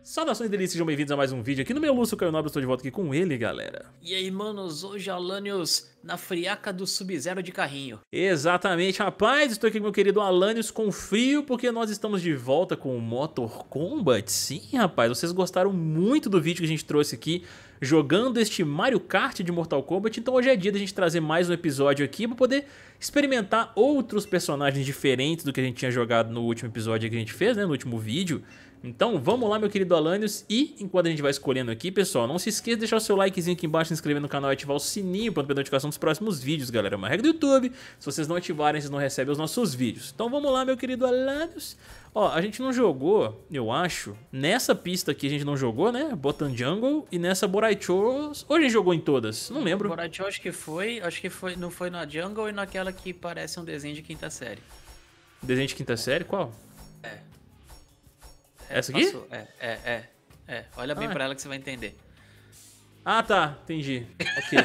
Saudações delícias, sejam bem-vindos a mais um vídeo aqui no meu Lúcio Caio Nobre, estou de volta aqui com ele, galera. E aí, manos, hoje Alanios na friaca do Sub-Zero de carrinho. Exatamente, rapaz, estou aqui com meu querido Alanios com frio, porque nós estamos de volta com o Motor Combat. Sim, rapaz, vocês gostaram muito do vídeo que a gente trouxe aqui, jogando este Mario Kart de Mortal Kombat, então hoje é dia da gente trazer mais um episódio aqui para poder experimentar outros personagens diferentes do que a gente tinha jogado no último episódio que a gente fez, né, no último vídeo. Então vamos lá, meu querido Alanios, e enquanto a gente vai escolhendo aqui, pessoal, não se esqueça de deixar o seu likezinho aqui embaixo, se inscrever no canal e ativar o sininho para ter notificação dos próximos vídeos, galera. É uma regra do YouTube, se vocês não ativarem, vocês não recebem os nossos vídeos. Então vamos lá, meu querido Alanios. Ó, a gente não jogou, eu acho, nessa pista aqui a gente não jogou, né, Botan Jungle, e nessa Boraicho, ou a gente jogou em todas? Não lembro. Boraicho acho que foi, não foi na Jungle e naquela que parece um desenho de quinta série. Desenho de quinta série? Qual? É. Essa aqui? Passou. Olha bem pra ela que você vai entender. Ah, tá, entendi. Ok.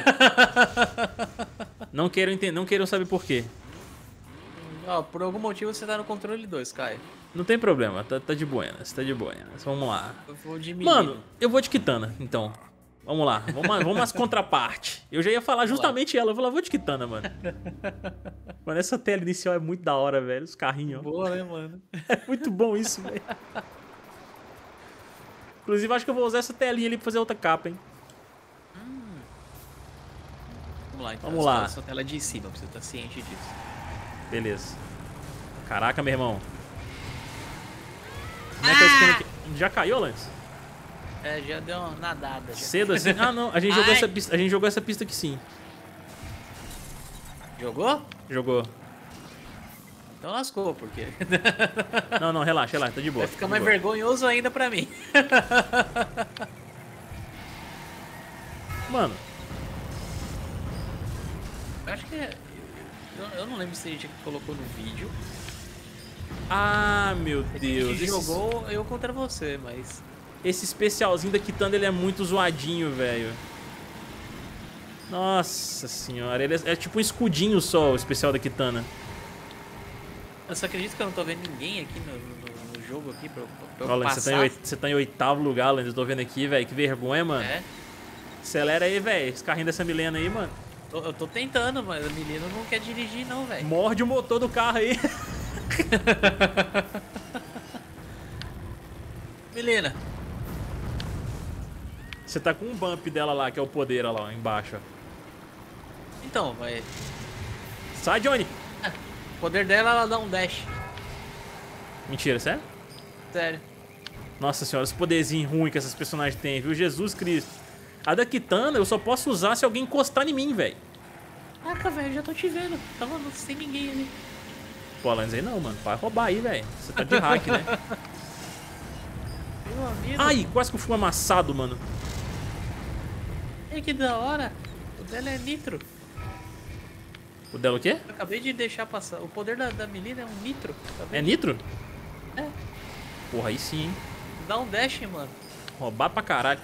Não quero entender, não quero saber por quê. Ó, por algum motivo você tá no controle 2, Caio. Não tem problema, tá de buenas, tá de buenas. Vamos lá. Eu vou de menino. Mano, eu vou de Kitana, então. Vamos lá, vamos às contrapartes. Eu já ia falar justamente ela, eu vou lá, vou de Kitana, mano. Mano, essa tela inicial é muito da hora, velho, os carrinhos. Boa, né, mano? É muito bom isso, velho. Inclusive, acho que eu vou usar essa telinha ali pra fazer outra capa, hein. Vamos lá, então. Vamos lá. Essa tela de cima, pra você estar ciente disso. Beleza. Caraca, meu irmão. Como é que é a esquina aqui? Já caiu, Lance? É, já deu uma nadada. Já. Cedo assim? Ah, não. A gente jogou essa pista aqui sim. Jogou? Jogou. Então lascou, porque... Não, relaxa, tá de boa. Vai ficar mais vergonhoso ainda pra mim. Mano. Eu acho que... Eu não lembro se a gente colocou no vídeo. Ah, meu Deus. A gente jogou eu contra você, mas... Esse especialzinho da Kitana, ele é muito zoadinho, velho. Nossa senhora. Ele é tipo um escudinho só, o especial da Kitana. Eu só acredito que eu não tô vendo ninguém aqui no jogo aqui pra eu Olha, passar. você tá em 8º lugar, Lando. Eu tô vendo aqui, velho. Que vergonha, mano. É? Acelera aí, velho. Esse carrinho dessa Milena aí, mano. Eu tô tentando, mas a menina não quer dirigir não, velho. Morde o motor do carro aí. Milena. Você tá com um bump dela lá, que é o poder, olha lá embaixo. Ó. Então, mas... Sai, Johnny. O poder dela, ela dá um dash. Mentira, sério? Sério. Nossa senhora, esse poderzinho ruim que essas personagens têm, viu? Jesus Cristo. A da Kitana eu só posso usar se alguém encostar em mim, velho. Caraca, velho, já tô te vendo. Tava sem ninguém ali. Pô, Lanz aí não, mano. Vai roubar aí, velho. Você tá de hack, né? Meu amigo. Ai, quase que eu fui amassado, mano. É que da hora. O dela é nitro. O dela o quê? Eu acabei de deixar passar. O poder da menina é um nitro. É nitro? É. Porra, aí sim, hein? Dá um dash, mano. Roubar pra caralho.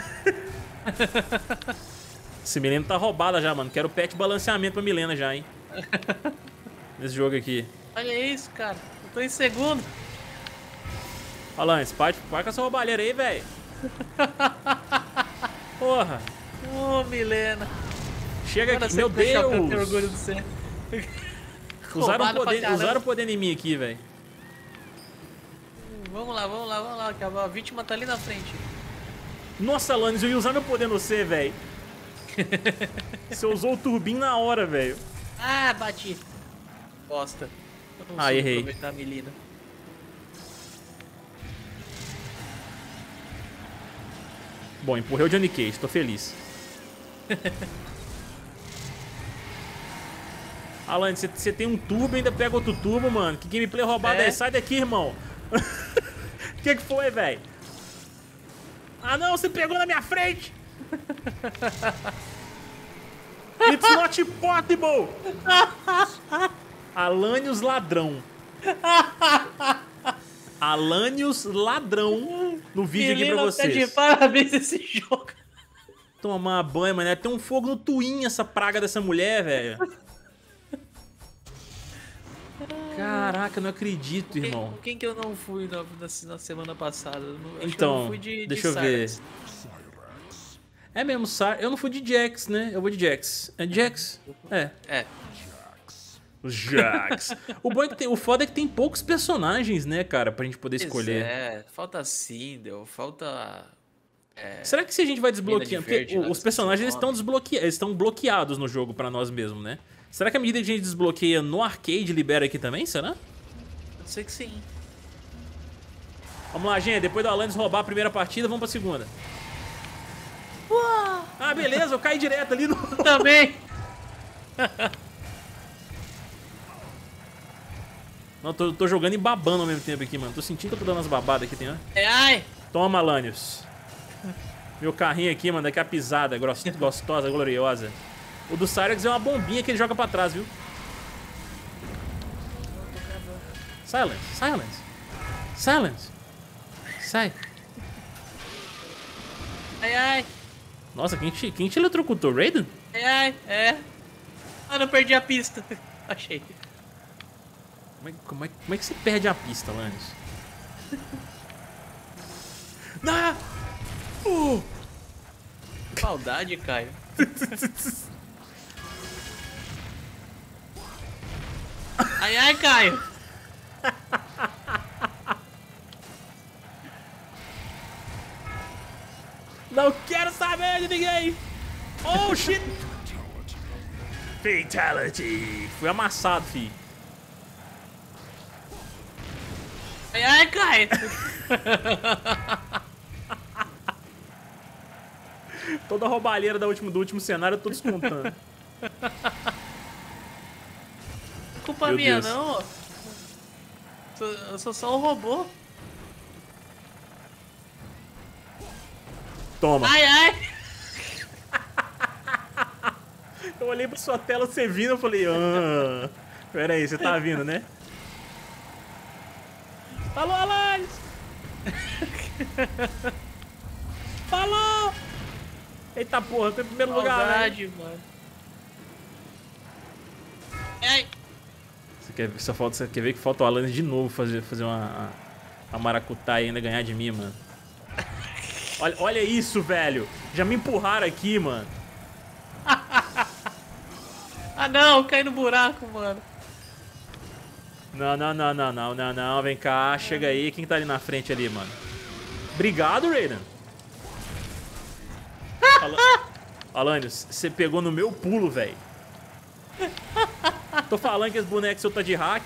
Esse Milena tá roubada já, mano. Quero pet balanceamento pra Milena já, hein? Nesse jogo aqui. Olha isso, cara. Eu tô em segundo. Olha lá, para com essa roubalheira aí, velho. Porra. Ô, Milena. Chega Agora aqui, meu você deixa eu ter Deus. orgulho de você. Usaram o poder em mim aqui, velho. Vamos lá. Que a vítima tá ali na frente. Nossa, Alanis, eu ia usar meu poder no C, velho. Você usou o turbin na hora, velho. Ah, bati. Bosta. Eu não soube Errei. aproveitar a Melina. Bom, empurrei o Johnny Cage, tô feliz. Alanis, você tem um turbo e ainda pega outro turbo, mano. Que gameplay roubado é? Sai daqui, irmão. Que foi, velho? Ah, não, você pegou na minha frente. It's not possible. Alanios ladrão. Alanios ladrão no vídeo aqui pra vocês. Tá de parabéns esse jogo. Tomar banho, mano. Tem um fogo no twin essa praga dessa mulher, velho. Caraca, não acredito, irmão. Quem que eu não fui na semana passada? Acho que eu Então, não fui de deixa eu ver. É mesmo, eu não fui de Jax, né? Eu vou de Jax. É Jax? É. É. Os Jax. O bom é que o foda é que tem poucos personagens, né, cara, pra gente poder escolher. É, falta Sindel, falta... Será que se a gente vai desbloqueando... Porque Verde, os personagens eles estão bloqueados no jogo pra nós mesmos, né? Será que à medida que a gente desbloqueia no arcade, libera aqui também, será? Eu sei que sim. Vamos lá, gente. Depois do Alanis roubar a primeira partida, vamos pra segunda. Uau! Ah, beleza. Eu caí direto ali no... Também! Não, tô jogando e babando ao mesmo tempo aqui, mano. Tô sentindo que eu tô dando umas babadas aqui, tem, ó. Ai! Toma, Alanios. Meu carrinho aqui, mano, daqui a pisada gostosa, gloriosa. O do Cyrax é uma bombinha que ele joga pra trás, viu? Silence, silence. Silence. Sai. Ai, ai! Nossa, quem te eletrocutou? Raiden? Ai, ai! É! Ah, não perdi a pista. Achei. Como é que você perde a pista, Alanios? Não! Maldade, Caio. Ai, ai, Caio. Não quero saber de ninguém! Oh, shit! Fatality! Fui amassado, fi. Ai, ai, Caio. Toda a roubalheira do último cenário eu tô descontando. Culpa Meu minha, Deus. não. Eu sou só um robô. Toma. Ai, ai. Eu olhei pra sua tela, você vindo, eu falei, pera aí, você tá vindo, né? Falou, Alanis! Falou! Eita porra, tô em primeiro lugar, né? Maldade, mano. Ai. Você quer ver que falta o Alanis de novo fazer uma maracutaia e ainda ganhar de mim, mano. Olha isso, velho. Já me empurraram aqui, mano. Ah, não, caí no buraco, mano. Não. Vem cá, chega aí. Quem tá ali na frente ali, mano? Obrigado, Raiden. Alanios, você pegou no meu pulo, velho. Tô falando que esse boneco seu tá de hack.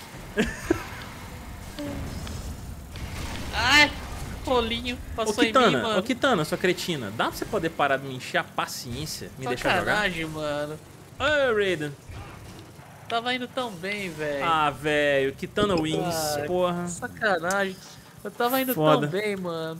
Ai, rolinho, passou em mim, mano. Ô, Kitana, sua cretina, dá pra você poder parar de me encher a paciência? Me deixar jogar? Sacanagem, mano. Ô, Raiden. Tava indo tão bem, velho. Ah, velho, Kitana wins, Ai, porra. Sacanagem. Eu tava indo Foda. tão bem, mano.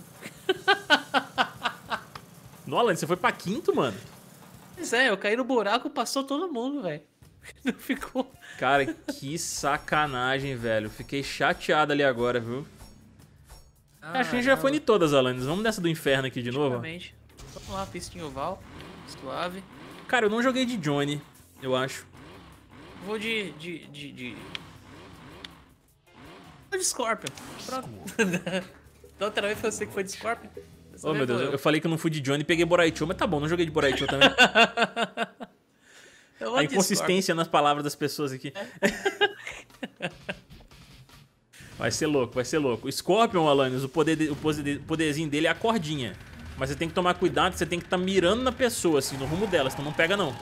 Nolan, você foi pra quinto, mano? Pois é, eu caí no buraco, passou todo mundo, velho. Não ficou. Cara, que sacanagem, velho. Fiquei chateado ali agora, viu? Acho que a gente já foi em todas, Alanis. Vamos nessa do inferno aqui de novo? Exatamente. Vamos lá, pistinha oval. Suave. Cara, eu não joguei de Johnny, eu acho. Vou de Scorpion. Pronto. Da outra vez foi você que foi de Scorpion. Oh, meu Deus, eu falei que eu não fui de Johnny e peguei Boraicho, mas tá bom, não joguei de Boraicho também. A inconsistência nas palavras das pessoas aqui. Vai ser louco, vai ser louco. O Scorpion, Alanis, o poderzinho dele é a cordinha. Mas você tem que tomar cuidado, você tem que estar mirando na pessoa, assim, no rumo dela, senão não pega, não.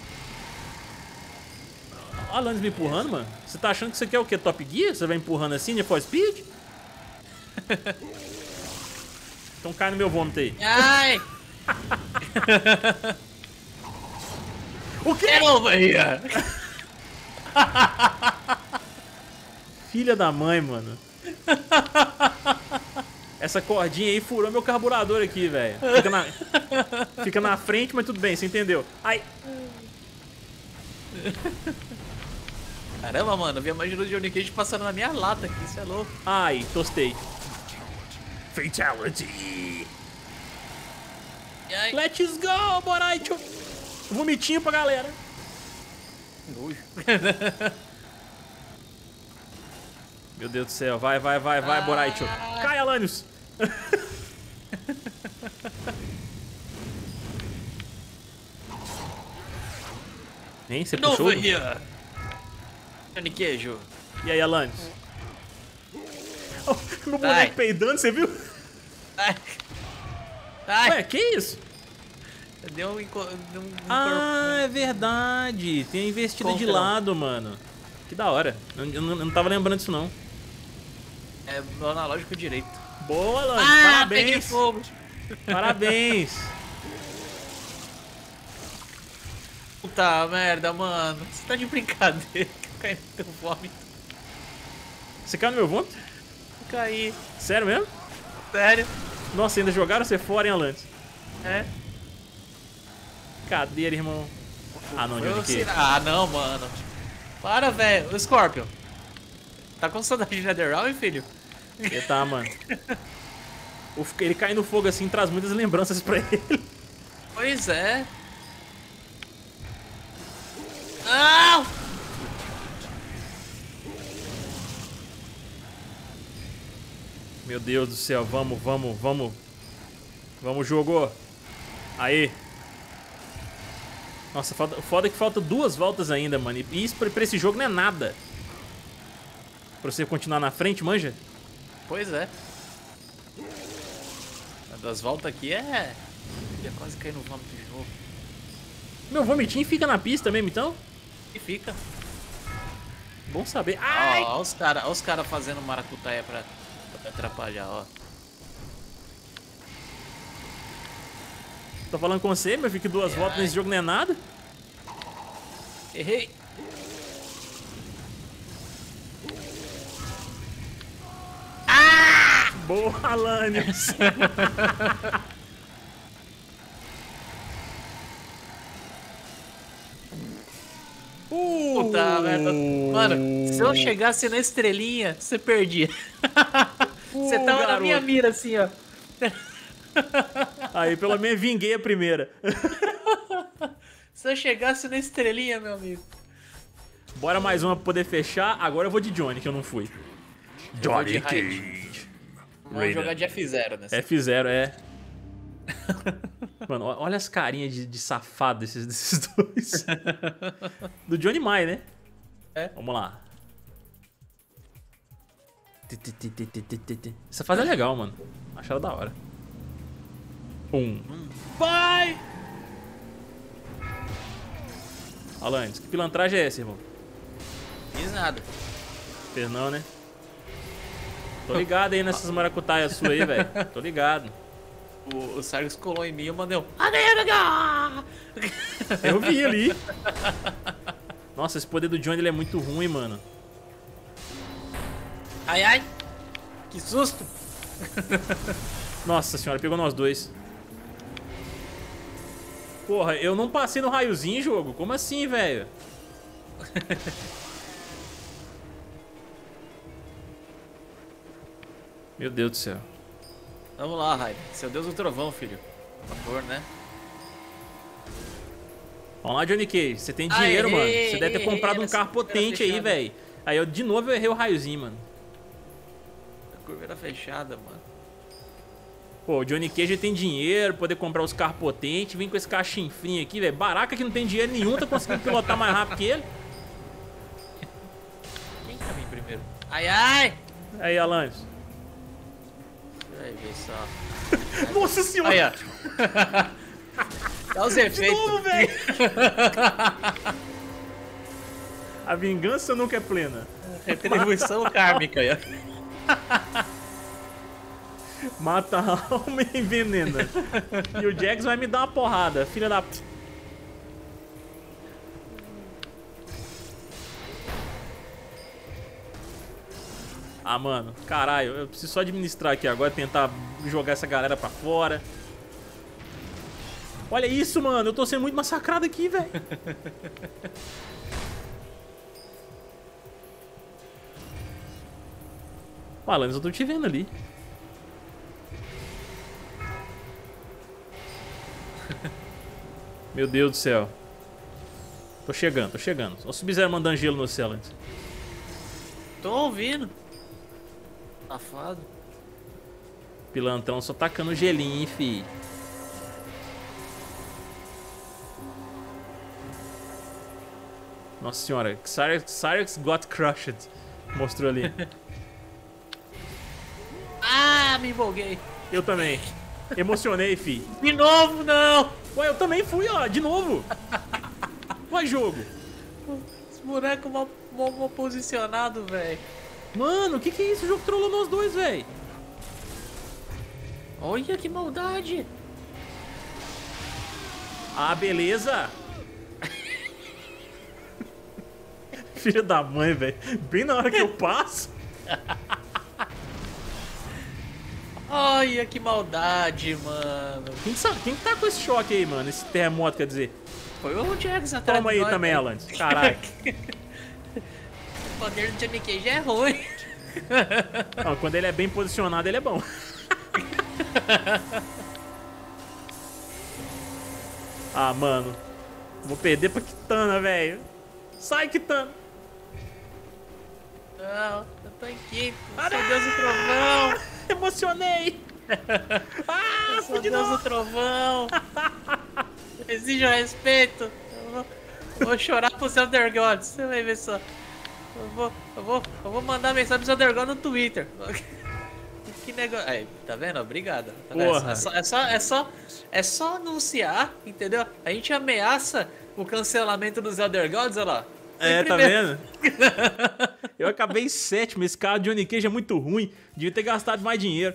Ó, Alanis me empurrando, mano. Você tá achando que você quer o quê? Top Gear? Você vai empurrando assim, Need for Speed? Então cai no meu vômito aí. Ai! O quê? Get over here! Filha da mãe, mano. Essa cordinha aí furou meu carburador aqui, velho. Fica na frente, mas tudo bem, você entendeu. Ai. Caramba, mano, eu vi a magia do Johnny Cage passando na minha lata aqui, isso é louco. Ai, tostei. Fatality. Ai. Let's go, Boraicho. Vomitinho pra galera. Meu Deus do céu. Vai, Boraicho. Cai, Alanios. Hein, você puxou? Johnny Queijo. E aí, Alanios? Oh, meu boneco peidando, você viu? Ai. Ué, que isso? Deu um é verdade. Tem a investida de lado, mano. Que da hora. Eu não tava lembrando disso, não. É o analógico direito. Boa, Alanios. Parabéns. Peguei fogo. Parabéns. Puta merda, mano. Você tá de brincadeira. Caiu no teu vômito. Você caiu no meu vômito? Caí. Sério mesmo? Sério. Nossa, ainda jogaram você fora, hein, Alanios? É. Cadeira, irmão. Ah, não, Johnny Queijo. Ah, não, mano. Para, velho. O Scorpion. Tá com saudade de NetherRealm, filho? Ele tá, mano. Ele cai no fogo assim traz muitas lembranças pra ele. Pois é. Não! Meu Deus do céu, vamos. Vamos, jogo. Aí. Nossa, foda que falta 2 voltas ainda, mano. E isso pra esse jogo não é nada. Pra você continuar na frente, manja? Pois é. A das voltas aqui é... ia quase cair no vômito de novo. Meu vomitinho fica na pista mesmo, então? E fica. Bom saber. Ai! Ó os cara fazendo maracutaia pra atrapalhar, ó. Tô falando com você, meu filho, que 2 voltas nesse jogo não é nada. Errei. Boa, Alanios. Puta merda. Mano, se eu chegasse na estrelinha, você perdia. Você tava na minha mira assim, ó. Aí, pelo menos vinguei a primeira. Se eu chegasse na estrelinha, meu amigo. Bora mais uma pra poder fechar. Agora eu vou de Johnny, que eu não fui. Johnny Cage. Vamos jogar de F0 nessa. F0, é. Mano, olha as carinhas de safado desses dois. Do Johnny Mai, né? É. Vamos lá. Essa fase é legal, mano. Acho ela da hora. Vai! Alanios, que pilantragem é essa, irmão? Fiz nada. Fez não, né? Tô ligado aí nessas maracutaias suas aí, velho. Tô ligado. O Sargus colou em mim e eu mandei um... Eu vi ali. Nossa, esse poder do Johnny ele é muito ruim, mano. Ai, ai. Que susto. Nossa senhora, pegou nós dois. Porra, eu não passei no raiozinho, jogo. Como assim, velho? Meu Deus do céu. Vamos lá, Raiden. Seu Deus do Trovão, filho. Por favor, né? Vamos lá, Johnny Cage. Você tem dinheiro, mano. Você deve ter comprado um carro potente aí, velho. Aí eu, de novo, eu errei o raiozinho, mano. A curva era fechada, mano. Pô, o Johnny Cage tem dinheiro, poder comprar os carros potentes. Vem com esse carro chinfrinho aqui, velho. Baraca que não tem dinheiro nenhum, tá conseguindo pilotar mais rápido que ele. Quem tá vindo primeiro? Ai, ai! Aí, Alanios. Vai ver só. Nossa senhora! Aí, ó. Dá os efeitos. De novo, velho! A vingança nunca é plena. Retribuição kármica, aí, ó. Mata a alma e envenena. E o Jax vai me dar uma porrada, filha da... Ah, mano, caralho, eu preciso só administrar aqui agora, tentar jogar essa galera pra fora. Olha isso, mano, eu tô sendo muito massacrado aqui, velho. Alanios, eu tô te vendo ali. Meu Deus do céu. Tô chegando, tô chegando. Olha o Sub-Zero mandando gelo no céu antes. Tô ouvindo. Safado. Pilantrão só tacando gelinho, fi. Nossa senhora, Cyrix got crushed. Mostrou ali. Ah, me empolguei. Eu também. Emocionei, fi. De novo, não. Ué, eu também fui, ó, de novo. Ué, jogo. Esse boneco mal posicionado, velho. Mano, o que é isso? O jogo trollou nós dois, velho. Olha que maldade. Ah, beleza. Filho da mãe, velho. Bem na hora que eu passo. Olha que maldade, mano. Quem tá com esse choque aí, mano? Esse terremoto, quer dizer? Foi o Jax atrás Toma de aí nós, também, velho. Alan. Caralho. O poder do Johnny Cage é ruim. Não, quando ele é bem posicionado, ele é bom. Ah, mano. Vou perder pra Kitana, velho. Sai, Kitana. Não, eu tô em quinto. Sou Deus do Trovão. Emocionei. Ah, Sou fui de Deus do novo. Trovão. Exijo respeito. Eu vou chorar pros Elder Gods. Você vai ver só. Eu vou mandar mensagem pros Elder Gods no Twitter. Que negócio. Aí, tá vendo? Obrigado. Tá vendo? Porra. É só anunciar, entendeu? A gente ameaça o cancelamento dos Elder Gods, olha lá. É, tá Primeiro. vendo? Eu acabei em sétimo. Esse cara de Johnny Cage é muito ruim. Devia ter gastado mais dinheiro.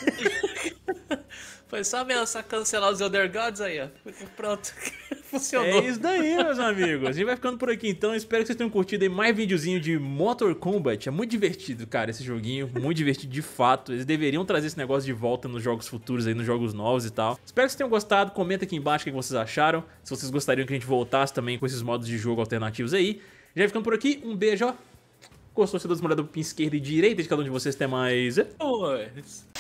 Foi só ameaçar cancelar os Elder Gods aí, ó. Pronto. É Funcionou. isso daí, meus amigos. A gente vai ficando por aqui então. Espero que vocês tenham curtido aí mais videozinho de Mortal Kombat. É muito divertido, cara, esse joguinho. Muito divertido de fato. Eles deveriam trazer esse negócio de volta nos jogos futuros aí, nos jogos novos e tal. Espero que vocês tenham gostado. Comenta aqui embaixo o que vocês acharam. Se vocês gostariam que a gente voltasse também com esses modos de jogo alternativos aí. Já vai ficando por aqui. Um beijo, ó. Gostou? Se dá uma olhada pro pin esquerda e direita de cada um de vocês. Até mais. Pois.